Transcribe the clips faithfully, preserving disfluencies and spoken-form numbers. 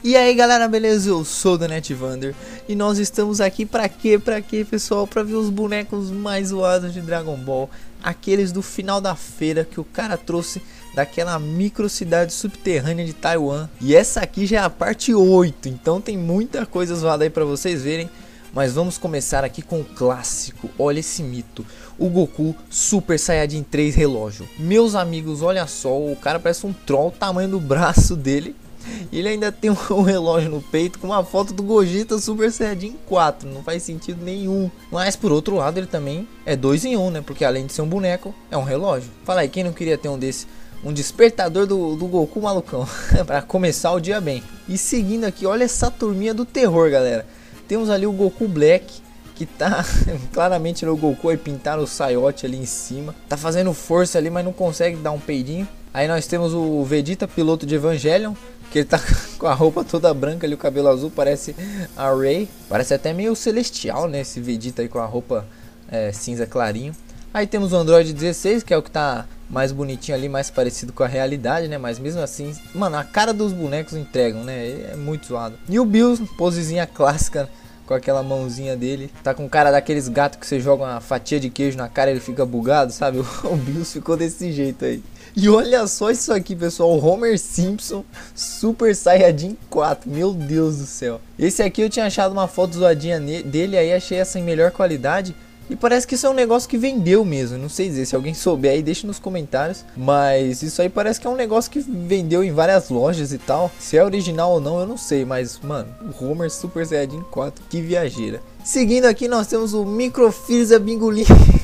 E aí galera, beleza? Eu sou o Netvander e nós estamos aqui pra quê? Pra quê, pessoal? Pra ver os bonecos mais zoados de Dragon Ball. Aqueles do final da feira que o cara trouxe daquela micro cidade subterrânea de Taiwan. E essa aqui já é a parte oito, então tem muita coisa zoada aí pra vocês verem. Mas vamos começar aqui com o clássico. Olha esse mito, o Goku Super Saiyajin três relógio. Meus amigos, olha só, o cara parece um troll, o tamanho do braço dele. E ele ainda tem um relógio no peito com uma foto do Gogeta Super Saiyajin quatro. Não faz sentido nenhum. Mas por outro lado ele também é dois em um, né? Porque além de ser um boneco, é um relógio. Fala aí, quem não queria ter um desse? Um despertador do, do Goku malucão. Pra começar o dia bem. E seguindo aqui, olha essa turminha do terror, galera. Temos ali o Goku Black, que tá claramente no Goku, e pintaram o saiote ali em cima. Tá fazendo força ali, mas não consegue dar um peidinho. Aí nós temos o Vegeta, piloto de Evangelion, que ele tá com a roupa toda branca ali, o cabelo azul, parece a Rey. Parece até meio celestial, né, esse Vegeta aí com a roupa é, cinza clarinho. Aí temos o Android dezesseis, que é o que tá mais bonitinho ali, mais parecido com a realidade, né? Mas mesmo assim, mano, a cara dos bonecos entregam, né? É muito zoado. E o Bills, posezinha clássica, com aquela mãozinha dele. Tá com cara daqueles gatos que você joga uma fatia de queijo na cara e ele fica bugado, sabe? O Bills ficou desse jeito aí. E olha só isso aqui, pessoal, o Homer Simpson Super Saiyajin quatro, meu Deus do céu. Esse aqui eu tinha achado uma foto zoadinha dele, aí achei essa em melhor qualidade. E parece que isso é um negócio que vendeu mesmo, não sei dizer, se alguém souber aí deixa nos comentários. Mas isso aí parece que é um negócio que vendeu em várias lojas e tal. Se é original ou não eu não sei, mas mano, o Homer Super Saiyajin quatro, que viajeira. Seguindo aqui nós temos o Micro Freeza Bingolim.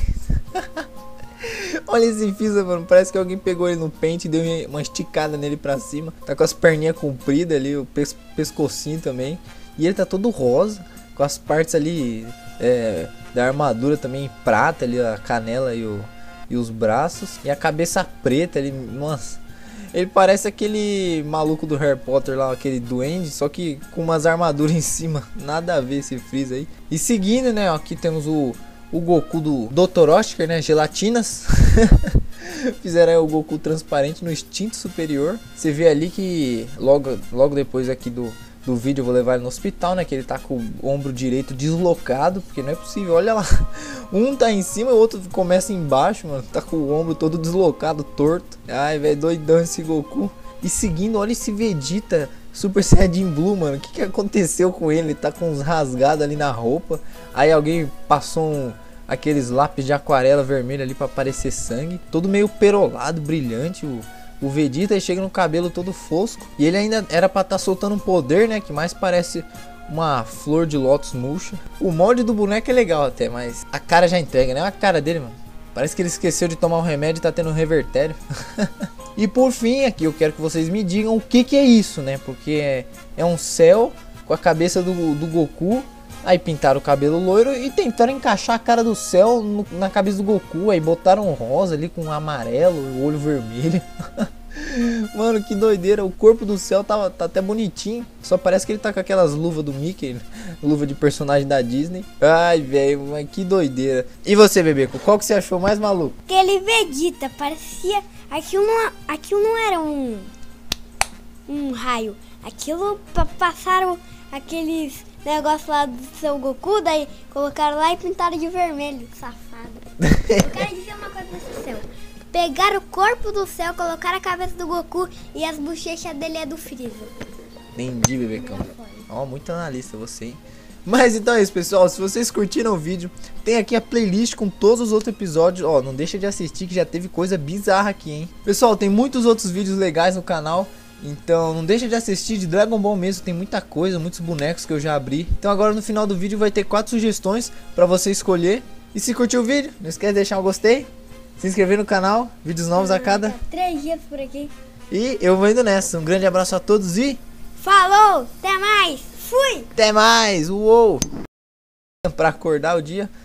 Olha esse Freeza, mano, parece que alguém pegou ele no pente e deu uma esticada nele pra cima. Tá com as perninhas compridas ali, o pes pescocinho também. E ele tá todo rosa, com as partes ali é, da armadura também em prata ali, a canela e, o, e os braços. E a cabeça preta ali, nossa. Ele parece aquele maluco do Harry Potter lá, aquele duende, só que com umas armaduras em cima. Nada a ver esse Freeza aí. E seguindo, né, aqui temos o... o Goku do doutor Oscar, né? Gelatinas. Fizeram aí o Goku transparente no instinto superior. Você vê ali que logo, logo depois aqui do, do vídeo eu vou levar ele no hospital, né? Que ele tá com o ombro direito deslocado. Porque não é possível, olha lá. Um tá em cima e o outro começa embaixo, mano. Tá com o ombro todo deslocado, torto. Ai, velho, doidão esse Goku. E seguindo, olha esse Vegeta Super Saiyajin Blue, mano. O que que aconteceu com ele? Ele tá com uns rasgados ali na roupa. Aí alguém passou um... aqueles lápis de aquarela vermelho ali pra parecer sangue. Todo meio perolado, brilhante. O, o Vegeta chega no cabelo todo fosco. E ele ainda era pra estar tá soltando um poder, né? Que mais parece uma flor de lótus murcha. O molde do boneco é legal até, mas a cara já entrega, né? A cara dele, mano. Parece que ele esqueceu de tomar um remédio e tá tendo um revertério. E por fim, aqui eu quero que vocês me digam o que que é isso, né? Porque é, é um céu com a cabeça do, do Goku. Aí pintaram o cabelo loiro e tentaram encaixar a cara do céu no, na cabeça do Goku. Aí botaram rosa ali com amarelo, o olho vermelho. Mano, que doideira. O corpo do céu tá, tá até bonitinho. Só parece que ele tá com aquelas luvas do Mickey, luva de personagem da Disney. Ai, velho, mas que doideira. E você, Bebeco, qual que você achou mais maluco? Aquele Vegeta, parecia... Aquilo não, aquilo não era um... um raio. Aquilo passaram aqueles... negócio lá do seu Goku, daí colocaram lá e pintaram de vermelho, safado. Eu quero dizer uma coisa desse céu. Pegaram o corpo do céu, colocaram a cabeça do Goku e as bochechas dele é do Freeza. Entendi, Bebecão. Ó, oh, muito analista você, hein? Mas então é isso, pessoal. Se vocês curtiram o vídeo, tem aqui a playlist com todos os outros episódios. Ó, oh, não deixa de assistir que já teve coisa bizarra aqui, hein? Pessoal, tem muitos outros vídeos legais no canal. Então não deixa de assistir, de Dragon Ball mesmo, tem muita coisa, muitos bonecos que eu já abri. Então agora no final do vídeo vai ter quatro sugestões pra você escolher. E se curtiu o vídeo, não esquece de deixar um gostei, se inscrever no canal, vídeos novos a cada três dias por aqui. E eu vou indo nessa, um grande abraço a todos e... falou, até mais, fui! Até mais, uou! Pra acordar o dia...